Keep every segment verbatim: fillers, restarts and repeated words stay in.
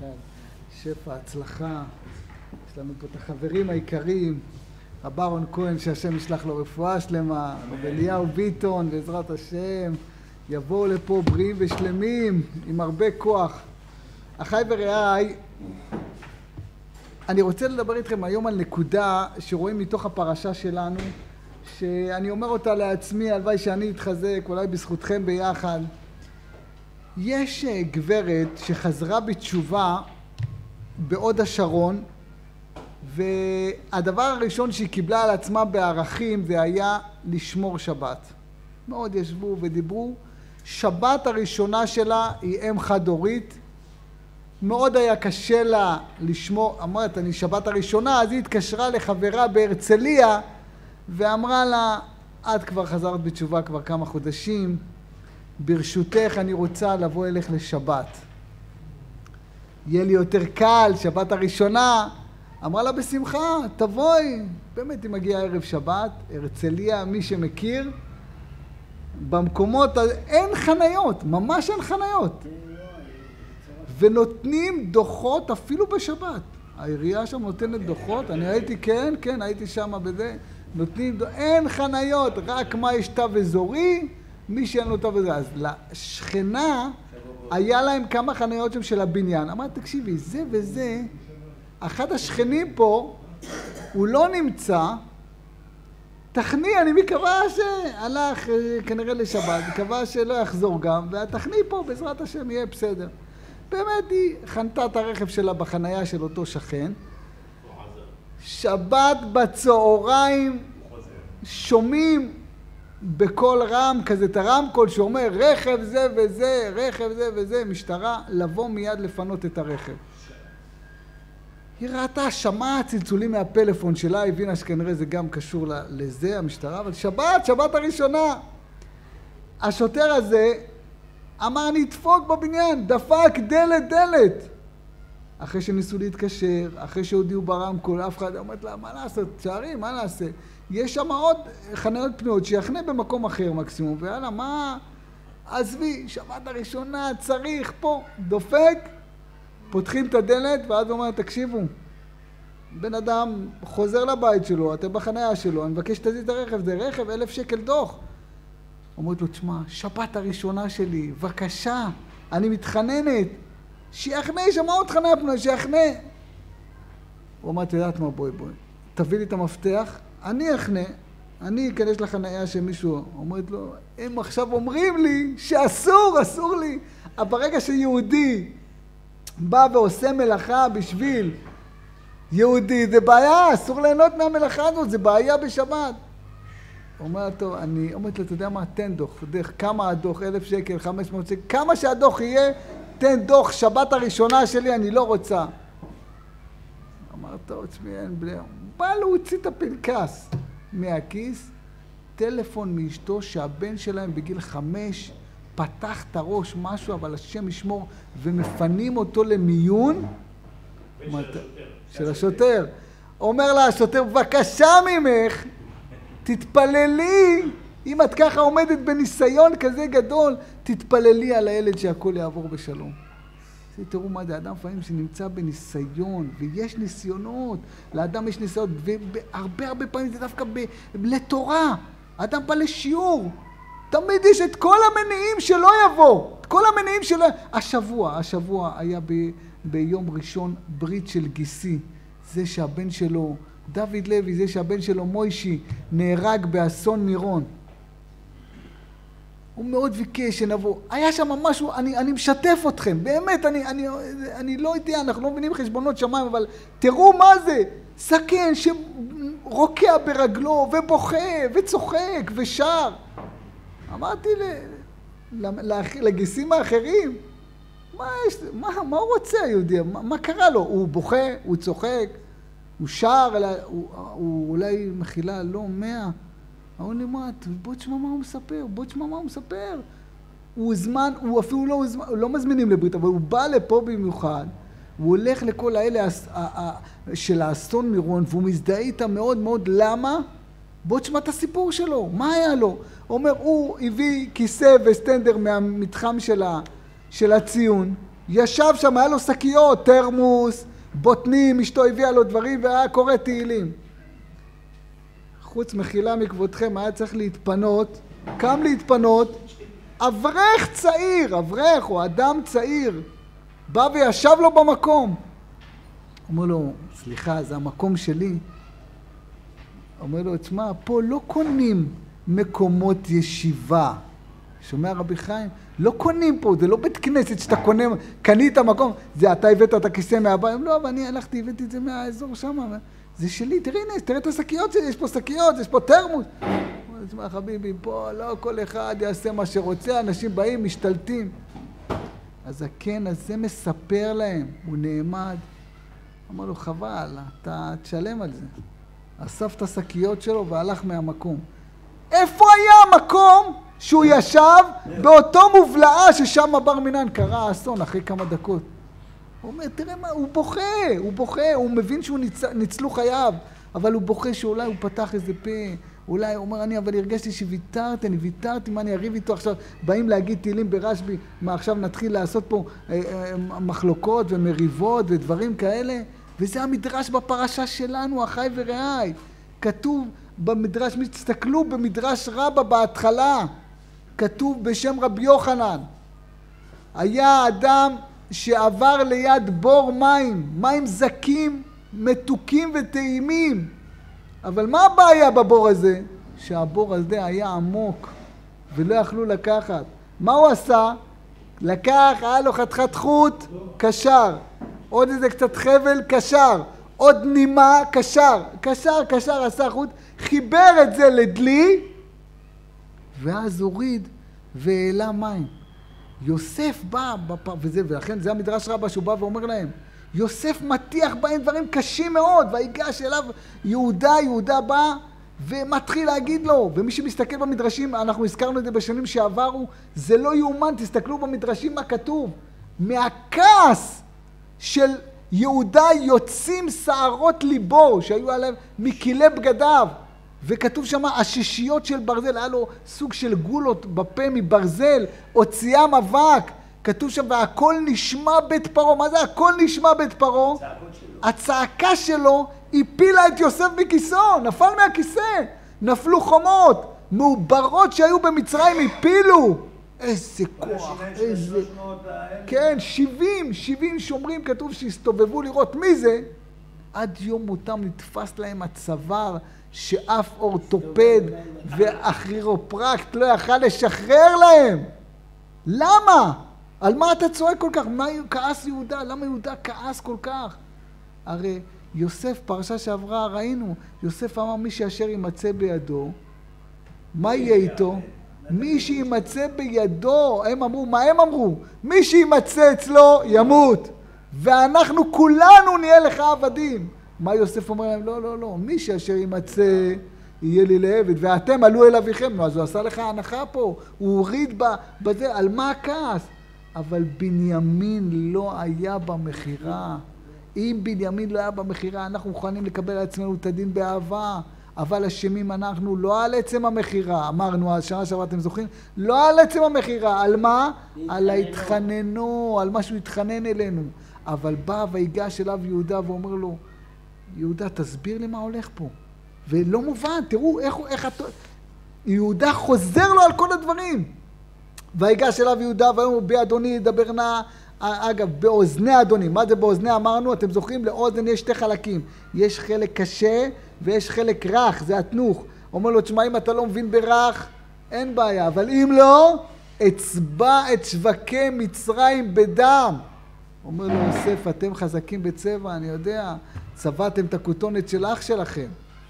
שפע, הצלחה. יש לנו פה את החברים העיקריים, הברון כהן, שהשם ישלח לו רפואה שלמה, ואליהו ביטון, בעזרת השם, יבואו לפה בריאים ושלמים, עם הרבה כוח. אחיי ורעיי, אני רוצה לדבר איתכם היום על נקודה שרואים מתוך הפרשה שלנו, שאני אומר אותה לעצמי, הלוואי שאני אתחזק, אולי בזכותכם ביחד. יש גברת שחזרה בתשובה בעוד השרון, והדבר הראשון שהיא קיבלה על עצמה בערכים זה היה לשמור שבת. מאוד ישבו ודיברו. שבת הראשונה שלה היא אם חד הורית. מאוד היה קשה לה לשמור, אמרת אני שבת הראשונה, אז היא התקשרה לחברה בהרצליה ואמרה לה, את כבר חזרת בתשובה כבר כמה חודשים, ברשותך אני רוצה לבוא אלך לשבת. יהיה לי יותר קל, שבת הראשונה. אמרה לה בשמחה, תבואי. באמת היא מגיעה ערב שבת, הרצליה, מי שמכיר, במקומות אין חניות, ממש אין חניות. ונותנים דוחות אפילו בשבת. העירייה שם נותנת דוחות, אני הייתי, כן, כן, הייתי שם בזה, נותנים, אין חניות, רק מה יש תו אזורי, מי שאין לו תו אזורי. אז לשכנה היה להם כמה חניות שם של הבניין. אמרת, תקשיבי, זה וזה, אחד השכנים פה, הוא לא נמצא, תכני, אני מקווה שהלך כנראה לשבת, מקווה שלא יחזור גם, והתכני פה בעזרת השם יהיה בסדר. באמת היא חנתה את הרכב שלה בחנייה של אותו שכן. שבת בצהריים שומעים בכל רם כזה את הרמקול שאומר רכב זה וזה, רכב זה וזה, משטרה, לבוא מיד לפנות את הרכב. היא ראתה, שמעה צלצולים מהפלאפון שלה, הבינה שכנראה זה גם קשור לזה, המשטרה, אבל שבת, שבת הראשונה. השוטר הזה אמר נדפוק בבניין, דפק דלת דלת. אחרי שניסו להתקשר, אחרי שהודיעו ברמקול, אף אחד אומרת לה, מה לעשות, שערי, מה נעשה? יש שם עוד חניות פנויות שיחנה במקום אחר מקסימום, ויאללה, מה? עזבי, שבת הראשונה, צריך פה, דופק, פותחים את הדלת, ואז הוא אומר, תקשיבו, בן אדם חוזר לבית שלו, אתם בחניה שלו, אני מבקש שתזיז את הרכב, זה רכב, אלף שקל דוח. אומרת לו, תשמע, שבת הראשונה שלי, בבקשה, אני מתחננת, שיחנה, יש שם עוד חניה פנויה, שיחנה. הוא אומר, תדעת מה, בואי, בואי, תביא לי את המפתח, אני אחנה, אני אכנס לחניה שמישהו, אומרת לו, הם עכשיו אומרים לי שאסור, אסור לי. אבל ברגע שיהודי בא ועושה מלאכה בשביל יהודי, זה בעיה, אסור ליהנות מהמלאכה הזאת, זה בעיה בשבת. אומרת לו, אני אומרת לו, אתה יודע מה, תן דוח, דרך כמה הדוח, אלף שקל, חמש מאות שקל, כמה שהדוח יהיה, תן דוח, שבת הראשונה שלי, אני לא רוצה. אמרת, עצמי, אין בלי, בא להוציא את הפנקס מהכיס, טלפון מאשתו שהבן שלהם בגיל חמש, פתח את הראש משהו, אבל השם ישמור, ומפנים אותו למיון. של השוטר. אומר לה, השוטר, בבקשה ממך, תתפללי, אם את ככה עומדת בניסיון כזה גדול, תתפללי על הילד שהכל יעבור בשלום. תראו מה זה, אדם לפעמים שנמצא בניסיון, ויש ניסיונות, לאדם יש ניסיונות, והרבה הרבה פעמים זה דווקא ב... לתורה. האדם בא לשיעור, תמיד יש את כל המניעים שלא יבוא, את כל המניעים שלא... השבוע, השבוע היה ב... ביום ראשון ברית של גיסי, זה שהבן שלו, דוד לוי, זה שהבן שלו מוישי, נהרג באסון מירון. הוא מאוד ביקש שנבוא. היה שם משהו, אני, אני משתף אתכם, באמת, אני, אני, אני לא יודע, אנחנו לא מבינים חשבונות שמיים, אבל תראו מה זה, סכן שרוקע ברגלו ובוכה וצוחק ושר. אמרתי ל, ל, לגיסים האחרים, מה, יש, מה, מה הוא רוצה היהודי? מה, מה קרה לו? הוא בוכה, הוא צוחק, הוא שר, הוא, הוא אולי מחילה, לא, מאה. הוא נמרת, בוא תשמע מה הוא מספר, בוא תשמע מה הוא מספר. הוא זמן, הוא אפילו לא, לא מזמינים לברית, אבל הוא בא לפה במיוחד, הוא הולך לכל האלה של האסון מירון, והוא מזדהה איתה מאוד מאוד, למה? בוא תשמע את הסיפור שלו, מה היה לו? הוא אומר, הוא הביא כיסא וסטנדר מהמתחם של, ה, של הציון, ישב שם, היה לו שקיות, תרמוס, בוטנים, אשתו הביאה לו דברים והיה קורא תהילים. חוץ מחילה מכבודכם, היה צריך להתפנות, קם להתפנות, אברך צעיר, אברך או אדם צעיר, בא וישב לו במקום. אומר לו, סליחה, זה המקום שלי. אומר לו, תשמע, פה לא קונים מקומות ישיבה. שומע רבי חיים? לא קונים פה, זה לא בית כנסת שאתה קונה, קנית מקום, זה אתה הבאת את הכיסא מהבית. לא, אבל אני הלכתי, הבאתי את זה מהאזור שם. זה שלי, תראי, הנה, תראה את השקיות שלי, יש פה שקיות, יש פה תרמוס. תשמע, חביבי, פה לא כל אחד יעשה מה שרוצה, אנשים באים, משתלטים. אז הכן הזה מספר להם, הוא נעמד. אמר לו, חבל, אתה תשלם על זה. אסף את השקיות שלו והלך מהמקום. איפה היה המקום שהוא ישב באותו מובלעה ששם בר מינן קרה האסון אחרי כמה דקות? הוא אומר, תראה מה, הוא בוכה, הוא בוכה, הוא מבין שהוא ניצ... ניצלו חייו, אבל הוא בוכה שאולי הוא פתח איזה פה, אולי הוא אומר, אני אבל הרגשתי שוויתרתי, אני ויתרתי, מה אני אריב איתו עכשיו, באים להגיד תהילים ברשב"י, מה עכשיו נתחיל לעשות פה אה, אה, מחלוקות ומריבות ודברים כאלה? וזה המדרש בפרשה שלנו, אחי ורעי. כתוב במדרש, תסתכלו במדרש רבה בהתחלה, כתוב בשם רבי יוחנן, היה אדם שעבר ליד בור מים, מים זקים, מתוקים וטעימים. אבל מה הבעיה בבור הזה? שהבור הזה היה עמוק ולא יכלו לקחת. מה הוא עשה? לקח, היה לו חתיכת חוט, קשר. עוד איזה קצת חבל, קשר. עוד נימה, קשר. קשר, קשר, עשה חוט, חיבר את זה לדלי, ואז הוריד והעלה מים. יוסף בא, בפ... וזה, ולכן זה המדרש רבה שהוא בא ואומר להם, יוסף מטיח בהם דברים קשים מאוד, והיגש אליו יהודה, יהודה בא ומתחיל להגיד לו, ומי שמסתכל במדרשים, אנחנו הזכרנו את זה בשנים שעברו, זה לא יאומן, תסתכלו במדרשים מה כתוב, מהכעס של יהודה יוצאים שערות ליבו, שהיו עליהם מכילי בגדיו, וכתוב שם השישיות של ברזל, היה לו סוג של גולות בפה מברזל, הוציאם אבק, כתוב שם והכל נשמע בית פרעה. מה זה הכל נשמע בית פרעה? הצעקה שלו הפילה את יוסף מכיסו, נפל מהכיסא, נפלו חומות, מעוברות שהיו במצרים הפילו. איזה כוח, איזה... כן, שבעים, שבעים שומרים כתוב שהסתובבו לראות מי זה. עד יום מותם נתפס להם הצוואר שאף אורתופד ואכירופרקט לא יכל לשחרר להם. למה? על מה אתה צועק כל כך? מה כעס יהודה? למה יהודה כעס כל כך? הרי יוסף, פרשה שעברה, ראינו, יוסף אמר מי שאשר יימצא בידו, מה יהיה איתו? מי שימצא בידו, הם אמרו, מה הם אמרו? מי שימצא אצלו ימות, ואנחנו כולנו נהיה לך עבדים. מה יוסף אומר להם? לא, לא, לא, מי שאשר יימצא יהיה לי לעבד, ואתם עלו אל אביכם. נו, אז הוא עשה לך הנחה פה, הוא הוריד בזה, על מה הכעס? אבל בנימין לא היה במחירה. אם בנימין לא היה במחירה, אנחנו מוכנים לקבל על עצמנו את הדין באהבה, אבל אשמים אנחנו לא על עצם המחירה. אמרנו, השנה שעברה אתם זוכרים? לא על עצם המחירה. על מה? על ההתחננו, על מה שהוא התחנן אלינו. אבל בא ויגש אליו יהודה ואומר לו, יהודה, תסביר לי מה הולך פה. ולא מובן, תראו איך, איך את... יהודה חוזר לו על כל הדברים. ויגש אליו יהודה ואומר, באדוני ידבר נא, אגב, באוזני אדוני. מה זה באוזני? אמרנו, אתם זוכרים, לאוזן יש שתי חלקים. יש חלק קשה ויש חלק רך, זה התנוך. אומר לו, תשמע, אם אתה לא מבין ברך, אין בעיה. אבל אם לא, אצבע את שווקי מצרים בדם. אומר לו יוסף, אתם חזקים בצבע, אני יודע, צבעתם את הכותונת של אח שלכם.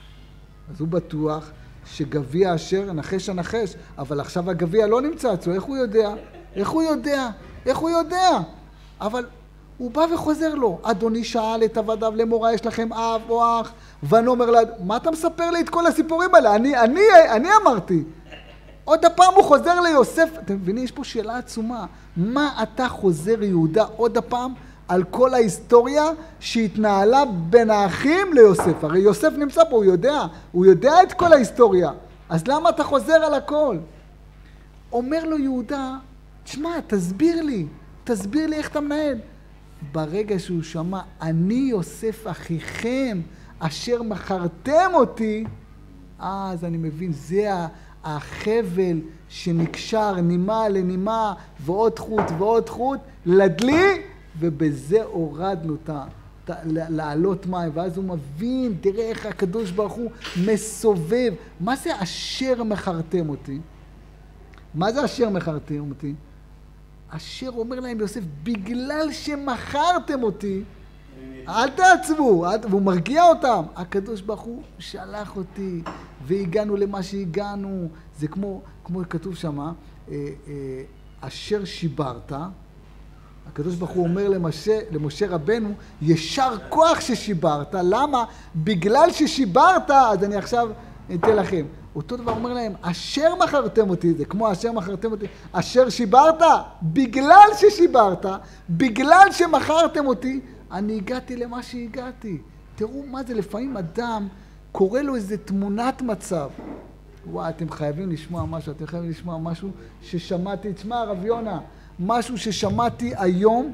אז הוא בטוח שגביע אשר נחש הנחש, אבל עכשיו הגביע לא נמצא אצלו, איך הוא יודע? איך הוא יודע? איך הוא יודע? אבל הוא בא וחוזר לו, אדוני שאל את עבדיו למורה, יש לכם אב או אח? ואני אומר לה, מה אתה מספר לי את כל הסיפורים האלה? אני, אני, אני אמרתי. עוד הפעם הוא חוזר ליוסף, אתם מבינים, יש פה שאלה עצומה, מה אתה חוזר יהודה עוד הפעם על כל ההיסטוריה שהתנהלה בין האחים ליוסף? הרי יוסף נמצא פה, הוא יודע, הוא יודע את כל ההיסטוריה, אז למה אתה חוזר על הכל? אומר לו יהודה, תשמע, תסביר לי, תסביר לי איך אתה מנהל. ברגע שהוא שמע, אני יוסף אחיכם, אשר מכרתם אותי, אז אני מבין, זה החבל שנקשר נימה לנימה, ועוד חוט ועוד חוט, לדלי, ובזה הורדנו את ה... לעלות מים, ואז הוא מבין, תראה איך הקדוש ברוך הוא מסובב. מה זה אשר מכרתם אותי? מה זה אשר מכרתם אותי? אשר אומר להם יוסף, בגלל שמכרתם אותי, אל תעצבו, והוא מרגיע אותם. הקדוש ברוך הוא שלח אותי, והגענו למה שהגענו. זה כמו, כמו כתוב שמה, אשר שיברת, הקדוש ברוך הוא אומר למשה, למשה רבנו, ישר כוח ששיברת. למה? בגלל ששיברת, אז אני עכשיו אתן לכם. אותו דבר אומר להם, אשר מכרתם אותי, זה כמו אשר מכרתם אותי, אשר שיברת, בגלל ששיברת, בגלל שמכרתם אותי, אני הגעתי למה שהגעתי. תראו מה זה, לפעמים אדם קורא לו איזה תמונת מצב. וואי, אתם חייבים לשמוע משהו, אתם חייבים לשמוע משהו ששמעתי, תשמע רב יונה, משהו ששמעתי היום,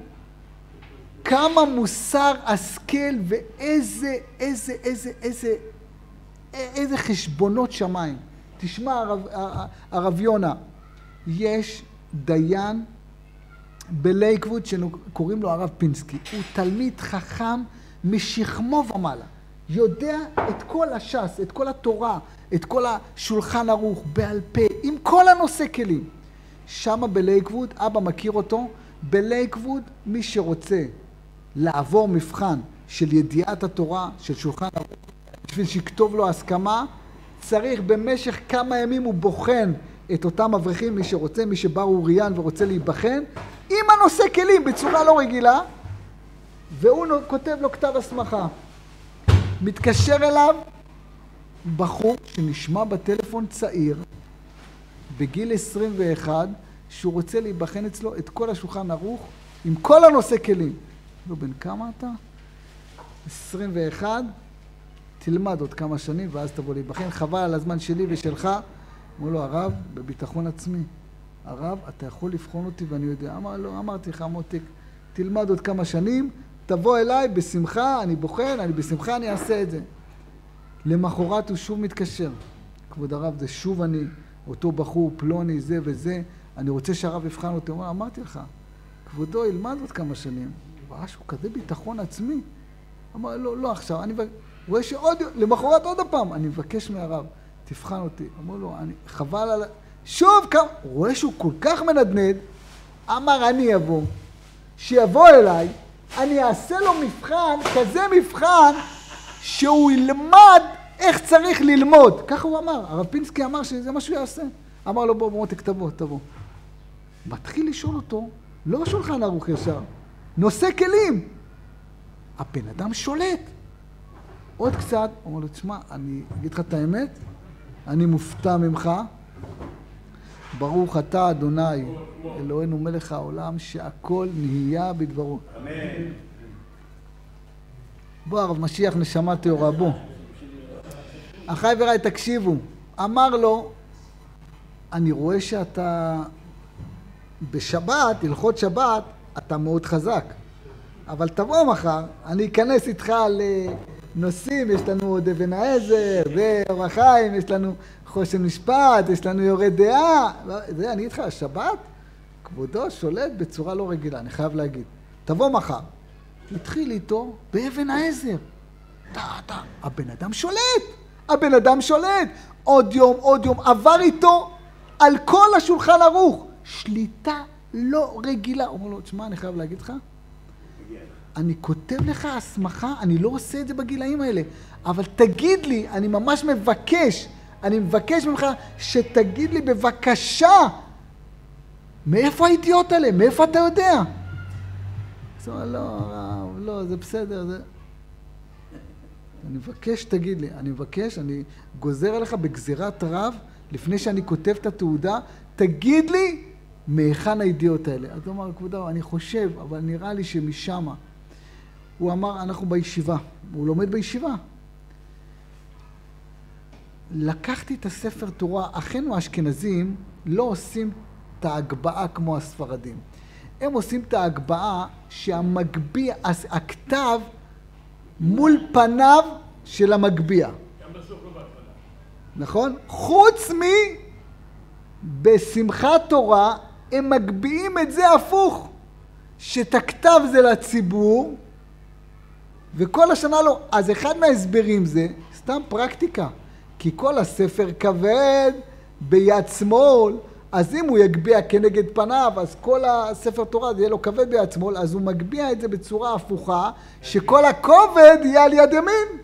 כמה מוסר השכל ואיזה, איזה, איזה, איזה, איזה חשבונות שמיים. תשמע הרב, הרב יונה, יש דיין בלייקווד שקוראים לו הרב פינסקי, הוא תלמיד חכם משכמו ומעלה, יודע את כל הש"ס, את כל התורה, את כל השולחן ערוך בעל פה, עם כל הנושא כלים. שמה בלייקווד, אבא מכיר אותו, בלייקווד מי שרוצה לעבור מבחן של ידיעת התורה, של שולחן ערוך, בשביל שכתוב לו הסכמה, צריך במשך כמה ימים הוא בוחן את אותם אברכים, מי שרוצה, מי שבא אוריין ורוצה להיבחן, עם הנושא כלים בצורה לא רגילה, והוא כותב לו כתב הסמכה. מתקשר אליו בחור שנשמע בטלפון צעיר, בגיל עשרים ואחת, שהוא רוצה להיבחן אצלו את כל השולחן ערוך, עם כל הנושא כלים. לא, בן כמה אתה? עשרים ואחת, תלמד עוד כמה שנים ואז תבוא להיבחן, חבל על הזמן שלי ושלך. אמרו לו, הרב, בביטחון עצמי, הרב, אתה יכול לבחון אותי ואני יודע. אמר, לא, אמרתי לך, מותק, תלמד עוד כמה שנים, תבוא אליי בשמחה, אני בוחן, אני בשמחה, אני אעשה את זה. למחרת הוא שוב מתקשר. כבוד הרב, זה שוב אני, אותו בחור, פלוני, זה וזה, אני רוצה שהרב יבחן אותי. אמר, אמרתי לך, כבודו, ילמד עוד כמה שנים. הוא ראה שהוא כזה ביטחון עצמי. אמר, לא, לא עכשיו, אני... הוא רואה שעוד, למחרת עוד הפעם, אני מבקש מהרב, תבחן אותי. אמר לו, אני, חבל על... שוב כמה... הוא רואה שהוא כל כך מנדנד, אמר, אני אבוא, שיבוא אליי, אני אעשה לו מבחן, כזה מבחן, שהוא ילמד איך צריך ללמוד. ככה הוא אמר, הרב פינסקי אמר שזה מה שהוא יעשה. אמר לו, בוא, בוא, תבוא, תבוא. מתחיל לשאול אותו, לא שולחן ערוך ישר, נושא כלים. הבן אדם שולט. עוד קצת, הוא אומר לו, תשמע, אני אגיד לך את האמת, אני מופתע ממך, ברוך אתה אדוני, אלוהינו מלך העולם, שהכל נהיה בדברו. אמן. בוא הרב משיח נשמה טהורה, בוא. אחי ורעי תקשיבו, אמר לו, אני רואה שאתה בשבת, הלכות שבת, אתה מאוד חזק, אבל תבוא מחר, אני אכנס איתך לנושאים, יש לנו עוד אבן העזר, ואור החיים, יש לנו חושן משפט, יש לנו יורד דעה, זה אני איתך, השבת, כבודו שולט בצורה לא רגילה, אני חייב להגיד. תבוא מחר, התחיל איתו באבן העזר. תה, תה, הבן אדם שולט, הבן אדם שולט. עוד יום, עוד יום, עבר איתו על כל השולחן ערוך. שליטה לא רגילה. הוא אומר לו, תשמע, אני חייב להגיד לך, אני כותב לך הסמכה, אני לא עושה את זה בגילאים האלה, אבל תגיד לי, אני ממש מבקש, אני מבקש ממך שתגיד לי בבקשה, מאיפה הידיעות האלה? מאיפה אתה יודע? זאת אומרת, לא, לא, זה בסדר, זה... אני מבקש, תגיד לי, אני מבקש, אני גוזר עליך בגזירת רב, לפני שאני כותב את התעודה, תגיד לי מהיכן הידיעות האלה. אז הוא אמר, כבודו, אני חושב, אבל נראה לי שמשם. הוא אמר, אנחנו בישיבה, הוא לומד בישיבה. לקחתי את הספר תורה, אחינו האשכנזים לא עושים את ההגבהה כמו הספרדים. הם עושים את ההגבהה שהמגביע, הכתב מול פניו של המגביע. גם בסוף לא בהתחלה. נכון? חוץ מ... בשמחת תורה הם מגביעים את זה הפוך. שאת הכתב זה לציבור, וכל השנה לא. אז אחד מההסברים זה סתם פרקטיקה. כי כל הספר כבד ביד שמאל, אז אם הוא יגביע כנגד פניו, אז כל הספר תורה זה יהיה לו כבד ביד שמאל, אז הוא מגביע את זה בצורה הפוכה, שכל הכובד יהיה על יד ימין.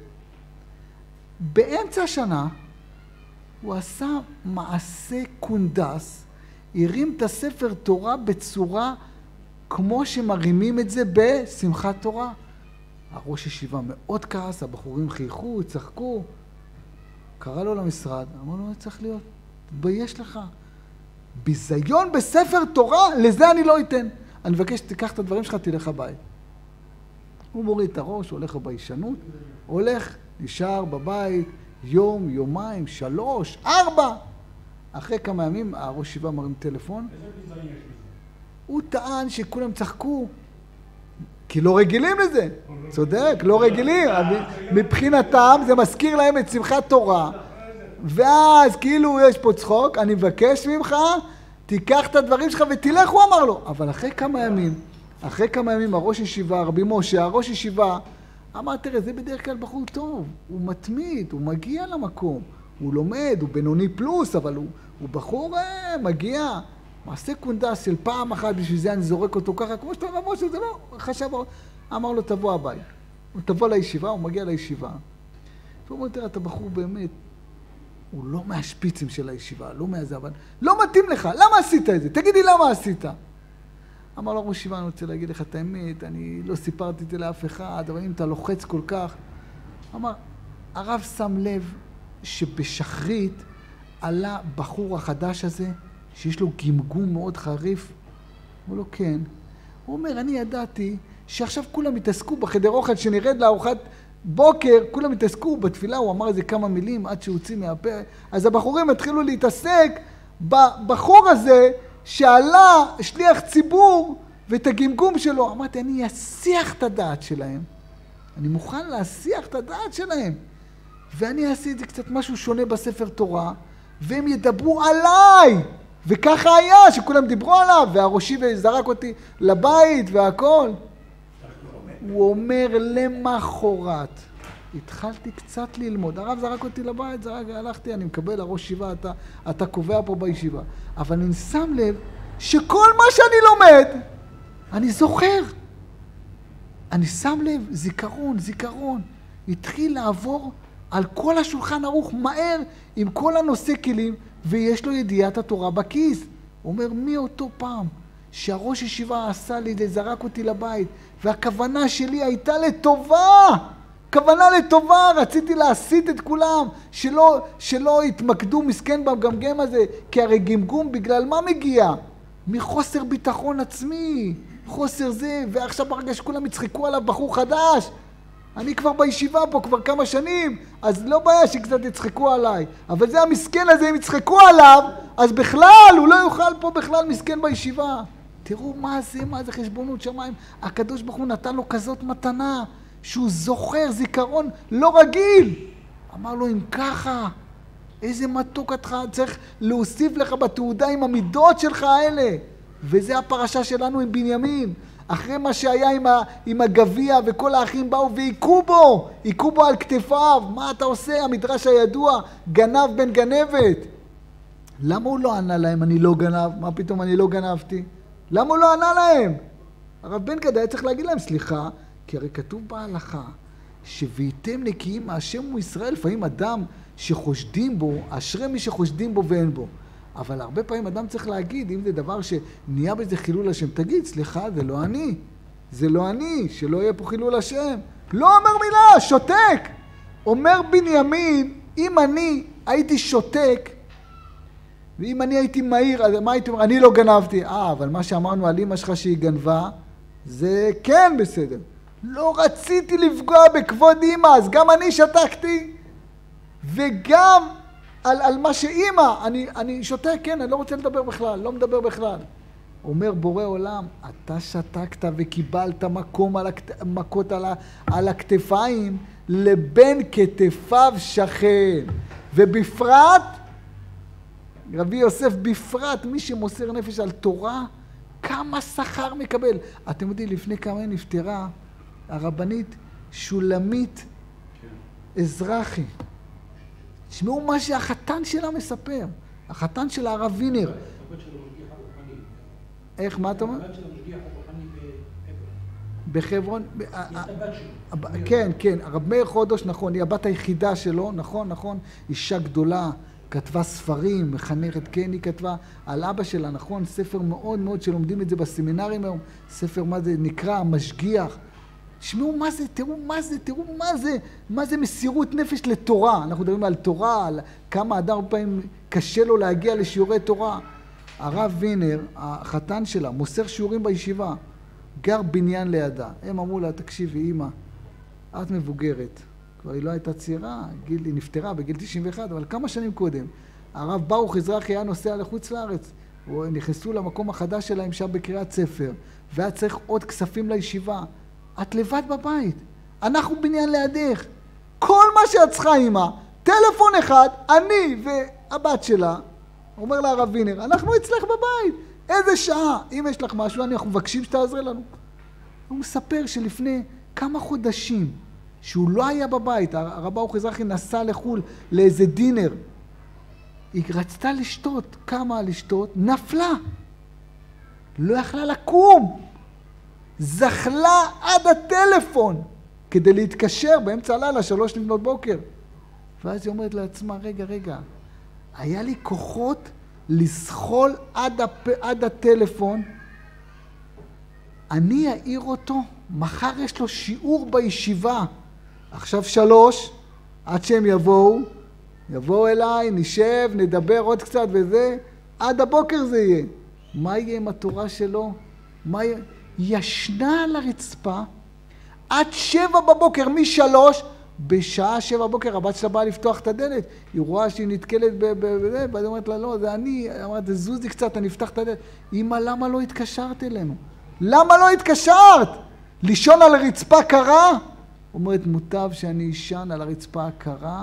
באמצע השנה, הוא עשה מעשה קונדס, הרים את הספר תורה בצורה כמו שמרימים את זה בשמחת תורה. הראש ישיבה מאוד כעס, הבחורים חייכו, צחקו, קרא לו למשרד, אמר לו, צריך להיות, תתבייש לך. ביזיון בספר תורה, לזה אני לא אתן. אני מבקש, תיקח את הדברים שלך, תלך הבית. הוא מוריד את הראש, הולך בישנות, הולך, נשאר בבית, יום, יומיים, שלוש, ארבע. אחרי כמה ימים, הראש ישיבה מרים טלפון. הוא טען שכולם צחקו, כי לא רגילים לזה. צודק, לא רגילים. מבחינתם זה מזכיר להם את שמחת תורה. ואז כאילו יש פה צחוק, אני מבקש ממך, תיקח את הדברים שלך ותלך, הוא אמר לו. אבל אחרי כמה ימים, אחרי כמה ימים הראש ישיבה, רבי משה, הראש ישיבה, אמר, תראה, זה בדרך כלל בחור טוב, הוא מתמיד, הוא מגיע למקום, הוא לומד, הוא בינוני פלוס, אבל הוא, הוא בחור אה, מגיע, מעשה קונדס של פעם אחת, בשביל זה אני זורק אותו ככה, כמו שאתה אומר, משה, זה לא, חשב, אמר לו, תבוא הבית. הוא תבוא לישיבה, הוא מגיע לישיבה. והוא אומר, תראה, אתה בחור באמת, הוא לא מהשפיצים של הישיבה, לא מהזה, אבל לא מתאים לך, למה עשית את זה? תגידי למה עשית. אמר לו, ראש ישיבה, אני רוצה להגיד לך את האמת, אני לא סיפרתי את זה לאף אחד, אבל אם אתה לוחץ כל כך. אמר, הרב שם לב שבשחרית עלה בחור החדש הזה, שיש לו גמגום מאוד חריף. אמר לו, כן. הוא אומר, אני ידעתי שעכשיו כולם התעסקו בחדר אוכל, שנרד לארוחת בוקר, כולם התעסקו בתפילה, הוא אמר איזה כמה מילים עד שהוציא מהפה. אז הבחורים התחילו להתעסק בבחור הזה, שעלה שליח ציבור ואת הגמגום שלו. אמרתי, אני אסיח את הדעת שלהם. אני מוכן להסיח את הדעת שלהם. ואני אעשה את זה קצת משהו שונה בספר תורה, והם ידברו עליי. וככה היה, שכולם דיברו עליו, והראשי זרק אותי לבית והכל. הוא אומר למחרת, התחלתי קצת ללמוד. הרב זרק אותי לבית, זרק, הלכתי, אני מקבל, הראש ישיבה, אתה, אתה קובע פה בישיבה. אבל אני שם לב שכל מה שאני לומד, אני זוכר. אני שם לב, זיכרון, זיכרון. התחיל לעבור על כל השולחן ערוך מהר עם כל הנושא כלים, ויש לו ידיעת התורה בכיס. הוא אומר, מי אותו פעם שהראש ישיבה עשה לי, זרק אותי לבית, והכוונה שלי הייתה לטובה. כוונה לטובה, רציתי להסיט את כולם, שלא, שלא יתמקדו מסכן בגמגם הזה, כי הרי גמגום בגלל מה מגיע? מחוסר ביטחון עצמי, חוסר זה, ועכשיו ברגע שכולם יצחקו עליו בחור חדש, אני כבר בישיבה פה כבר כמה שנים, אז לא בעיה שקצת יצחקו עליי, אבל זה המסכן הזה, אם יצחקו עליו, אז בכלל, הוא לא יוכל פה בכלל מסכן בישיבה. תראו מה זה, מה זה חשבונות שמיים, הקדוש ברוך הוא נתן לו כזאת מתנה, שהוא זוכר זיכרון לא רגיל. אמר לו, אם ככה, איזה מתוק אתה צריך להוסיף לך בתעודה עם המידות שלך האלה. וזה הפרשה שלנו עם בנימין. אחרי מה שהיה עם, ה, עם הגביע וכל האחים באו והיכו בו, היכו בו על כתפיו. מה אתה עושה? המדרש הידוע, גנב בן גנבת. למה הוא לא ענה להם, אני לא גנב? מה פתאום אני לא גנבתי? למה הוא לא ענה להם? הרב בן גד היה צריך להגיד להם, סליחה, כי הרי כתוב בהלכה, שוויתם נקיים מהשם וישראל, לפעמים אדם שחושדים בו, אשרי מי שחושדים בו ואין בו. אבל הרבה פעמים אדם צריך להגיד, אם זה דבר שנהיה בזה חילול השם, תגיד, סליחה, זה לא אני, זה לא אני, שלא יהיה פה חילול השם. לא אומר מילה, שותק. אומר בנימין, אם אני הייתי שותק, ואם אני הייתי מהיר, אז מה הייתי אומר? אני לא גנבתי. אה, אבל מה שאמרנו על אמא שלך שהיא גנבה, זה כן בסדר. לא רציתי לפגוע בכבוד אמא, אז גם אני שתקתי, וגם על, על מה שאמא, אני, אני שותק, כן, אני לא רוצה לדבר בכלל, לא מדבר בכלל. אומר בורא עולם, אתה שתקת וקיבלת מקום על הכת... מכות על, ה... על הכתפיים, לבין כתפיו שכן. ובפרט, רבי יוסף, בפרט מי שמוסר נפש על תורה, כמה שכר מקבל. אתם יודעים, לפני כמה נפטרה הרבנית שולמית אזרחי. תשמעו מה שהחתן שלה מספר. החתן של הרב וינר. איך, מה אתה אומר? בחברון. כן, כן, הרב מאיר חודש, נכון, היא הבת היחידה שלו, נכון, נכון, אישה גדולה, כתבה ספרים, מחנכת, כן, היא כתבה על אבא שלה, נכון, ספר מאוד מאוד שלומדים את זה בסמינרים היום, ספר מה זה נקרא, המשגיח. תשמעו מה זה, תראו מה זה, תראו מה זה, מה זה מסירות נפש לתורה. אנחנו מדברים על תורה, על כמה אדם פעמים קשה לו להגיע לשיעורי תורה. הרב וינר, החתן שלה, מוסר שיעורים בישיבה, גר בניין לידה. הם אמרו לה, תקשיבי, אמא, את מבוגרת. כבר היא לא הייתה צעירה, גיל, היא נפטרה בגיל תשעים ואחת, אבל כמה שנים קודם. הרב ברוך אזרחי היה נוסע לחוץ לארץ. נכנסו למקום החדש שלהם שם בקריאת ספר, והיה צריך עוד כספים לישיבה. את לבד בבית. אנחנו בניין לידך. כל מה שאת צריכה, אמא, טלפון אחד, אני והבת שלה, אומר לה הרב וינר, אנחנו אצלך בבית. איזה שעה? אם יש לך משהו, אנחנו מבקשים שתעזרי לנו. הוא מספר שלפני כמה חודשים, שהוא לא היה בבית, הרב ברוך אזרחי נסע לחול לאיזה דינר. היא רצתה לשתות, קמה לשתות, נפלה. לא יכלה לקום. זחלה עד הטלפון כדי להתקשר באמצע הלילה, שלוש לפנות בוקר. ואז היא אומרת לעצמה, רגע, רגע, היה לי כוחות לזחול עד, הפ... עד הטלפון, אני אעיר אותו, מחר יש לו שיעור בישיבה, עכשיו שלוש, עד שהם יבואו, יבואו אליי, נשב, נדבר עוד קצת וזה, עד הבוקר זה יהיה. מה יהיה עם התורה שלו? מה יהיה? ישנה על הרצפה, עד שבע בבוקר, משלוש, בשעה שבע בבוקר, הבת שלה באה לפתוח את הדלת, היא רואה שהיא נתקלת בזה, ואז אומרת לה, לא, זה אני, אמרת, זוזי קצת, אני אפתח את הדלת. אמא, למה לא התקשרת אלינו? למה לא התקשרת? לישון על הרצפה קרה? אומרת, מוטב שאני אישן על הרצפה הקרה,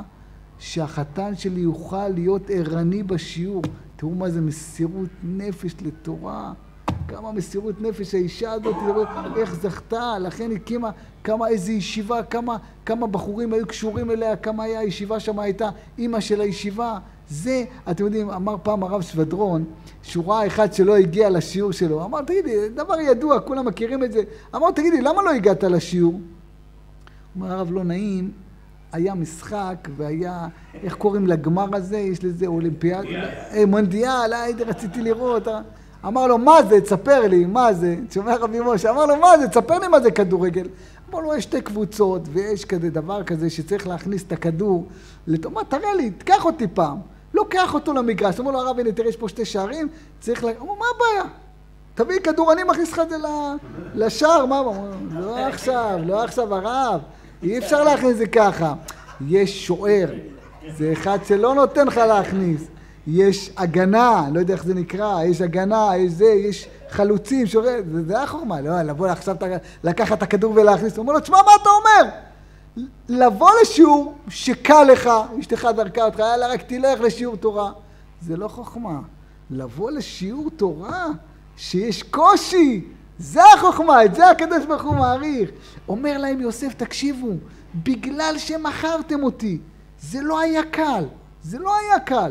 שהחתן שלי יוכל להיות ערני בשיעור. תראו מה זה מסירות נפש לתורה. כמה מסירות נפש האישה הזאת, איך זכתה, לכן הקימה כמה איזו ישיבה, כמה, כמה בחורים היו קשורים אליה, כמה היה הישיבה שם הייתה, אמא של הישיבה. זה, אתם יודעים, אמר פעם הרב שבדרון, שורה אחד שלא הגיע לשיעור שלו, אמר, תגידי, דבר ידוע, כולם מכירים את זה, אמר, תגידי, למה לא הגעת לשיעור? אומר, הרב לא נעים, היה משחק והיה, איך קוראים לגמר הזה, יש לזה אולימפיאד, מונדיאל, הייתי רציתי לראות, אמר לו, מה זה? תספר לי, מה זה? שומע רבי משה, אמר לו, מה זה? תספר לי מה זה כדורגל. אמר לו, יש שתי קבוצות, ויש כזה דבר כזה שצריך להכניס את הכדור. לתאמה, תראה לי, תקח אותי פעם. לוקח אותו למגרש. אמר לו, הרב, הנה, תראה, יש פה שתי שערים, צריך לה... אמר, מה הבעיה? תביא כדור, אני מכניס לך את זה לשער, מה? אמר, לא עכשיו, לא עכשיו, הרב. אי אפשר להכניס את זה ככה. יש שוער, זה אחד שלא נותן לך להכניס. יש הגנה, לא יודע איך זה נקרא, יש הגנה, יש זה, יש חלוצים, שורט, זה, זה החוכמה, לא, לבוא עכשיו לקחת את הכדור ולהכניס, הוא אומר לו, תשמע, מה אתה אומר? לבוא לשיעור שקל לך, אשתך דרכה אותך, יאללה, רק תלך לשיעור תורה, זה לא חוכמה. לבוא לשיעור תורה, שיש קושי, זה החוכמה, את זה הקדוש ברוך הוא מעריך. אומר להם יוסף, תקשיבו, בגלל שמכרתם אותי, זה לא היה קל, זה לא היה קל.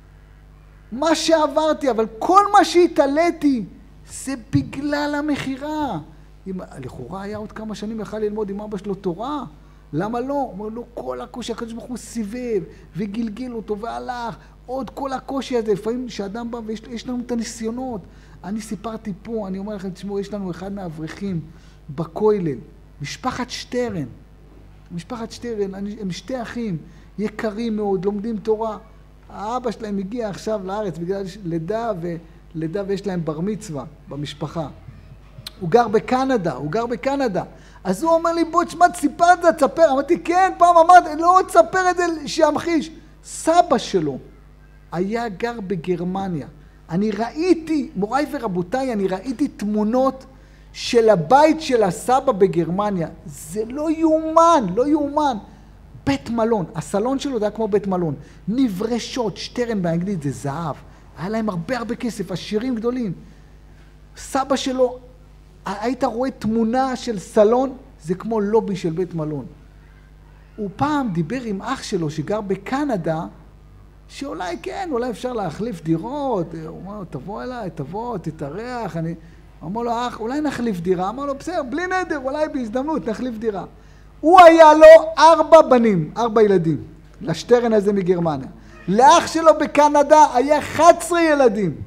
מה שעברתי, אבל כל מה שהתעליתי, זה בגלל המחירה. לכאורה היה עוד כמה שנים יכל ללמוד עם אבא שלו תורה. למה לא? הוא אומר לו, כל הקושי, הקדוש ברוך הוא סיבב, וגלגל אותו והלך. עוד כל הקושי הזה, לפעמים שאדם בא ויש לנו את הניסיונות. אני סיפרתי פה, אני אומר לכם, תשמעו, יש לנו אחד מהאברכים בכולל, משפחת שטרן. משפחת שטרן, הם שתי אחים, יקרים מאוד, לומדים תורה. האבא שלהם הגיע עכשיו לארץ בגלל לידה ולידה ויש להם בר מצווה במשפחה. הוא גר בקנדה, הוא גר בקנדה. אז הוא אומר לי, בוא תשמע, סיפר את זה, תספר. אמרתי, כן, פעם אמרתי, לא תספר את זה שימחיש. סבא שלו היה גר בגרמניה. אני ראיתי, מוריי ורבותיי, אני ראיתי תמונות של הבית של הסבא בגרמניה. זה לא יאומן, לא יאומן. בית מלון, הסלון שלו זה היה כמו בית מלון. נברשות, שטרן באנגלית זה זהב. היה להם הרבה הרבה כסף, עשירים גדולים. סבא שלו, היית רואה תמונה של סלון, זה כמו לובי של בית מלון. הוא פעם דיבר עם אח שלו שגר בקנדה, שאולי כן, אולי אפשר להחליף דירות. הוא אמר לו, תבוא אליי, תבוא, תתארח. אני... אמר לו, אח, אולי נחליף דירה? אמר לו, בסדר, בלי נדר, אולי בהזדמנות נחליף דירה. הוא היה לו ארבע בנים, ארבע ילדים, לשטרן הזה מגרמניה. לאח שלו בקנדה היה אחד עשר ילדים.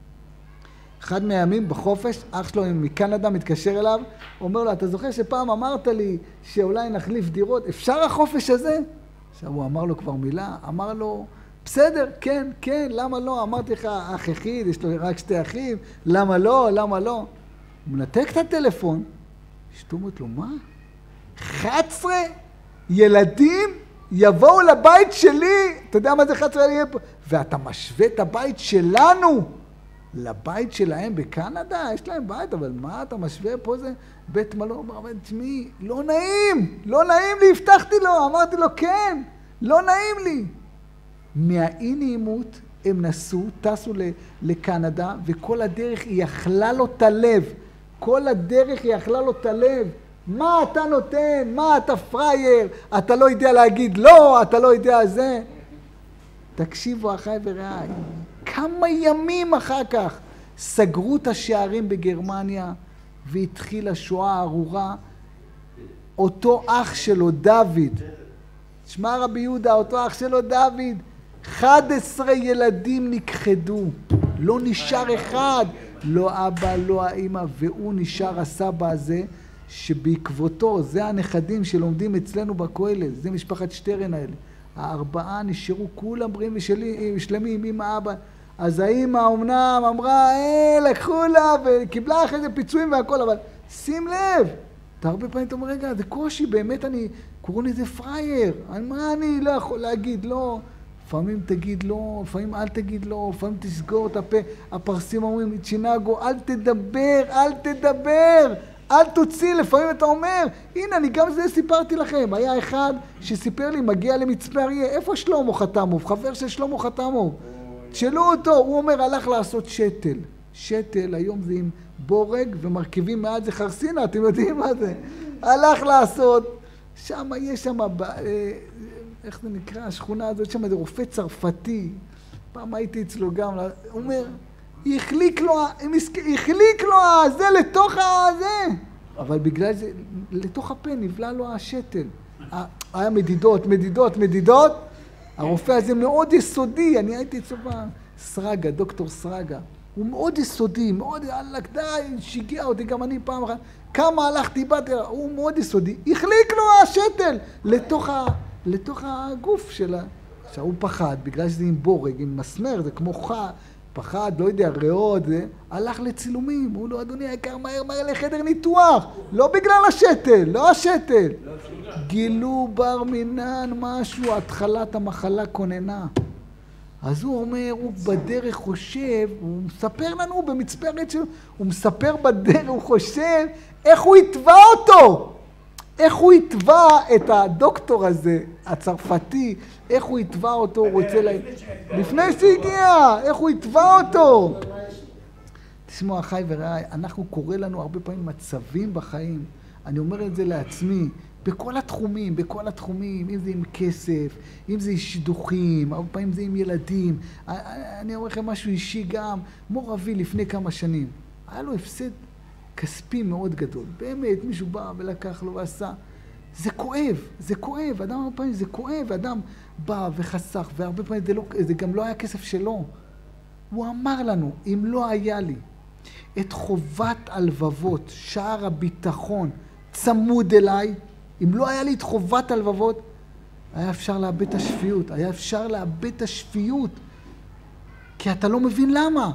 אחד מהימים בחופש, אח שלו מקנדה מתקשר אליו, אומר לו, אתה זוכר שפעם אמרת לי שאולי נחליף דירות, אפשר החופש הזה? עכשיו הוא אמר לו כבר מילה, אמר לו, בסדר, כן, כן, למה לא? אמרתי לך, אח יחיד, יש לו רק שתי אחים, למה לא, למה לא? הוא מנתק את הטלפון, אשתו אומרת לו, מה? אחד עשר ילדים יבואו לבית שלי, אתה יודע מה זה אחד עשר ילדים פה? ואתה משווה את הבית שלנו לבית שלהם בקנדה, יש להם בית, אבל מה אתה משווה פה זה בית מלון? אבל תשמעי, לא נעים, לא נעים לי, הבטחתי לו, אמרתי לו כן, לא נעים לי. מהאי נעימות הם נסעו, טסו לקנדה, וכל הדרך היא אכלה לו את הלב, כל הדרך היא אכלה לו את הלב. מה אתה נותן? מה אתה פרייר? אתה לא יודע להגיד לא, אתה לא יודע זה. תקשיבו אחי ורעי, כמה ימים אחר כך סגרו את השערים בגרמניה והתחילה שואה ארורה. אותו אח שלו דוד, שמע רבי יהודה, אותו אח שלו דוד, אחד עשר ילדים נכחדו, לא נשאר אחד, לא אבא, לא האמא, והוא נשאר הסבא הזה שבעקבותו, זה הנכדים שלומדים אצלנו בכולל, זה משפחת שטרן האלה. הארבעה נשארו כולם בריאים ושלמים, אמא, אבא. אז האמא אומנם אמרה, אה, לקחו לה וקיבלה אחרי זה פיצויים והכל, אבל שים לב, אתה הרבה פעמים אתה אומר, רגע, זה קושי, באמת אני, קוראים לי זה פרייר, מה אני לא יכול להגיד לא? לפעמים תגיד לא, לפעמים אל תגיד לא, לפעמים תסגור את הפה. הפרסים אומרים, צ'ינגו, אל תדבר, אל תדבר, אל תוציא. לפעמים אתה אומר, הנה, אני גם זה סיפרתי לכם. היה אחד שסיפר לי, מגיע למצפה אריה, איפה שלמה חתמוב? חבר של שלמה חתמוב. תשאלו אותו, הוא אומר, הלך לעשות שתל. שתל, היום זה עם בורג ומרכיבים מעט, זה חרסינה, אתם יודעים מה זה? הלך לעשות, שם יש שם, איך זה נקרא, השכונה הזאת, שם זה רופא צרפתי, פעם הייתי אצלו גם, הוא אומר, החליק לו, החליק לו זה לתוך הזה, אבל בגלל זה, לתוך הפה נבלע לו השתל, היה מדידות, מדידות, מדידות, הרופא הזה מאוד יסודי, אני הייתי אצלו סרגה, דוקטור סרגה, הוא מאוד יסודי, מאוד, אלק, די, שיגע אותי, גם אני פעם אחת, כמה הלכתי, באתי, הוא מאוד יסודי, החליק לו השתל לתוך ה... לתוך הגוף שלה. עכשיו הוא פחד, בגלל שזה עם בורג, עם מסמר, זה כמו חד, פחד, לא יודע, ריאות, זה, הלך לצילומים. הוא לא, אדוני היקר, מהר, מהר לחדר ניתוח. לא בגלל השתל, לא השתל. גילו בר מינן משהו, התחלת המחלה כוננה. אז הוא אומר, הוא בדרך חושב, הוא מספר לנו במצפרת שלו, הוא מספר בדרך, הוא חושב, איך הוא יתבע אותו. איך הוא יתבע את הדוקטור הזה, הצרפתי, איך הוא יתבע אותו, הוא רוצה לה... לפני שהגיע, איך הוא יתבע אותו. תשמעו, אחי ורעי, אנחנו קורא לנו הרבה פעמים מצבים בחיים, אני אומר את זה לעצמי, בכל התחומים, בכל התחומים, אם זה עם כסף, אם זה עם שידוכים, הרבה פעמים זה עם ילדים. אני אומר לכם משהו אישי גם, מור אבי לפני כמה שנים, היה לו הפסד כספי מאוד גדול. באמת, מישהו בא ולקח לו ועשה. זה כואב, זה כואב. אדם הרבה פעמים זה כואב, אדם בא וחסך, והרבה פעמים זה, לא, זה גם לא היה כסף שלו. הוא אמר לנו, אם לא היה לי את חובת הלבבות, שער הביטחון, צמוד אליי, אם לא היה לי את חובת הלבבות, היה אפשר לאבד את השפיות, היה אפשר לאבד את השפיות, כי אתה לא מבין למה.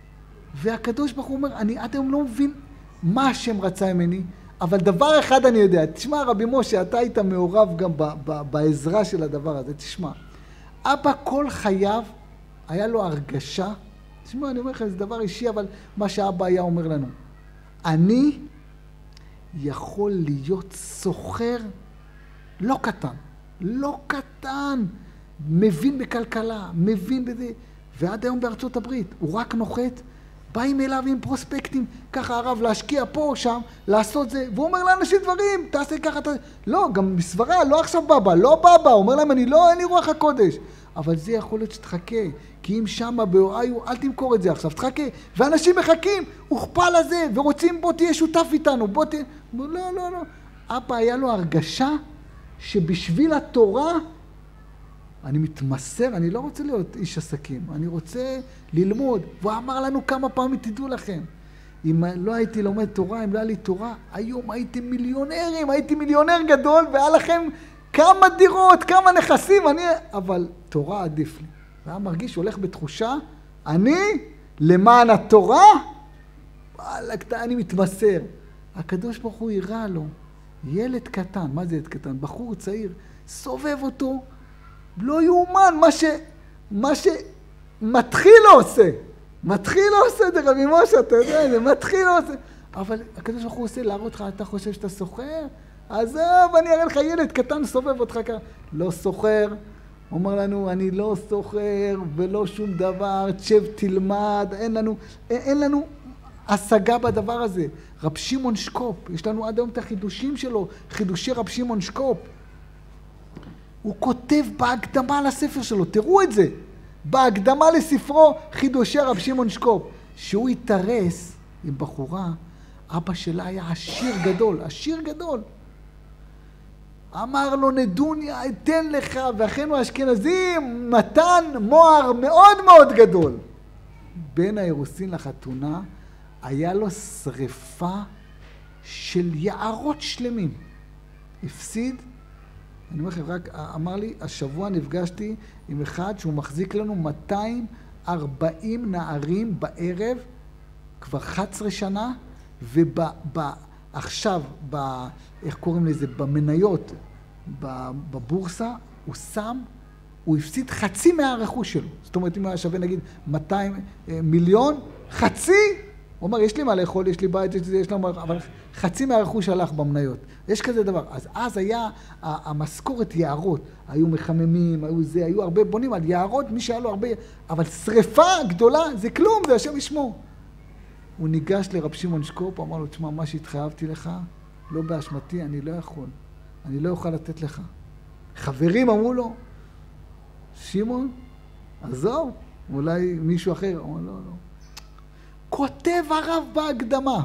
והקדוש ברוך הוא אומר, אני עד היום לא מבין מה השם רצה ממני, אבל דבר אחד אני יודע, תשמע רבי משה, אתה היית מעורב גם ב- ב- בעזרה של הדבר הזה, תשמע. אבא כל חייו היה לו הרגשה תשמעו, אני אומר לך, זה דבר אישי, אבל מה שאבא היה אומר לנו. אני יכול להיות סוחר לא קטן, לא קטן, מבין בכלכלה, מבין בזה, ועד היום בארצות הברית, הוא רק נוחת, באים אליו עם פרוספקטים, ככה הרב להשקיע פה או שם, לעשות זה, והוא אומר לאנשים דברים, תעשה ככה, תעשה... לא, גם מסברה, לא עכשיו בבא, לא בבא, הוא אומר להם, אני לא, אין לי רוח הקודש. אבל זה יכול להיות שתחכה, כי אם שמה באוהיו, אל תמכור את זה עכשיו, תחכה. ואנשים מחכים, הוכפל לזה, ורוצים בוא תהיה שותף איתנו, בוא תהיה... לא, לא, לא. אבא היה לו הרגשה שבשביל התורה, אני מתמסר, אני לא רוצה להיות איש עסקים, אני רוצה ללמוד. והוא אמר לנו כמה פעמים, תדעו לכם, אם לא הייתי לומד תורה, אם לא היה לי תורה, היום הייתי מיליונרים, הייתי מיליונר גדול, והיה לכם כמה דירות, כמה נכסים, אני... אבל תורה עדיף לי. והיה מרגיש, הולך בתחושה, אני, למען התורה, אני מתמסר. הקדוש ברוך הוא יראה לו, ילד קטן, מה זה ילד קטן? בחור צעיר, סובב אותו, לא יאומן, מה ש... מה שמתחיל לא עושה. מתחיל לא עושה, זה רבי משה, אתה יודע, זה מתחיל לא עושה. אבל הקדוש ברוך הוא עושה, להראות לך, אתה חושב שאתה סוחר? עזוב, אני אראה לך ילד קטן סובב אותך ככה. לא סוחר, אומר לנו, אני לא סוחר ולא שום דבר, תשב תלמד, אין לנו, אין, אין לנו השגה בדבר הזה. רב שמעון שקופ, יש לנו עד היום את החידושים שלו, חידושי רב שמעון שקופ. הוא כותב בהקדמה לספר שלו, תראו את זה, בהקדמה לספרו חידושי רב שמעון שקופ, שהוא התארס עם בחורה, אבא שלה היה עשיר גדול, עשיר גדול. אמר לו, נדוניה, אתן לך, ואחינו האשכנזים, מתן מוהר מאוד מאוד גדול. בין האירוסין לחתונה, היה לו שריפה של יערות שלמים. הפסיד, אני אומר לכם, רק אמר לי, השבוע נפגשתי עם אחד שהוא מחזיק לנו מאתיים וארבעים נערים בערב, כבר אחת עשרה שנה, ועכשיו, איך קוראים לזה, במניות, בבורסה, הוא שם, הוא הפסיד חצי מהרכוש שלו. זאת אומרת, אם הוא היה שווה, נגיד, מאתיים מיליון, חצי, הוא אומר, יש לי מה לאכול, יש לי בית, יש לי, יש לנו, אבל חצי מהרכוש הלך במניות. יש כזה דבר. אז אז היה המשכורת יערות, היו מחממים, היו זה, היו הרבה בונים על יערות, מי שהיה לו הרבה, אבל שריפה גדולה, זה כלום, זה השם ישמור. הוא ניגש לרב שמעון שקופ, הוא אמר לו, תשמע, מה שהתחייבתי לך, לא באשמתי, אני לא יכול. אני לא אוכל לתת לך. חברים אמרו לו, שמעון, עזוב, אולי מישהו אחר, הוא אמר, לא, לא. כותב הרב בהקדמה,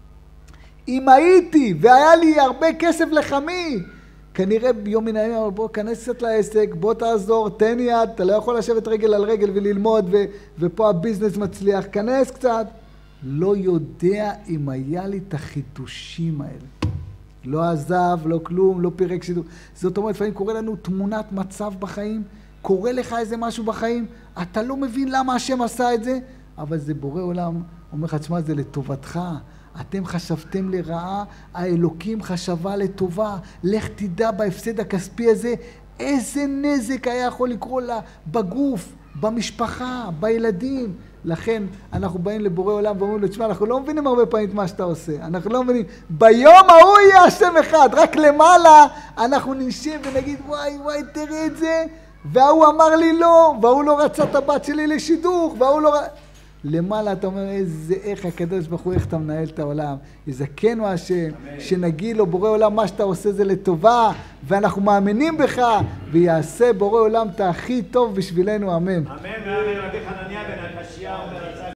אם הייתי והיה לי הרבה כסף לחמי, כנראה ביום מן הימים, בוא כנס קצת לעסק, בוא תעזור, תן יד, אתה לא יכול לשבת רגל על רגל וללמוד, ו- ופה הביזנס מצליח, כנס קצת. לא יודע אם היה לי את החידושים האלה. לא עזב, לא כלום, לא פירק שידור. זאת אומרת, לפעמים קורה לנו תמונת מצב בחיים, קורה לך איזה משהו בחיים, אתה לא מבין למה השם עשה את זה, אבל זה בורא עולם, אומר לך, תשמע, זה לטובתך. אתם חשבתם לרעה, האלוקים חשבה לטובה. לך תדע בהפסד הכספי הזה, איזה נזק היה יכול לקרוא לה בגוף, במשפחה, בילדים. לכן אנחנו באים לבורא עולם ואומרים לו, תשמע, אנחנו לא מבינים הרבה פעמים את מה שאתה עושה. אנחנו לא מבינים. ביום ההוא יהיה השם אחד, רק למעלה אנחנו נשב ונגיד, וואי, וואי, תראה את זה. והוא אמר לי לא, והוא לא רצה את הבת שלי לשידוך, והוא לא... למעלה אתה אומר, איזה, איך הקדוש ברוך הוא, איך אתה מנהל את העולם. יזכנו השם, שנגיד לו, בורא עולם, מה שאתה עושה זה לטובה, ואנחנו מאמינים בך, ויעשה בורא עולם את הכי טוב בשבילנו, אמן. אמן, ואמן, רבי חנניה בן עקשיא אומר,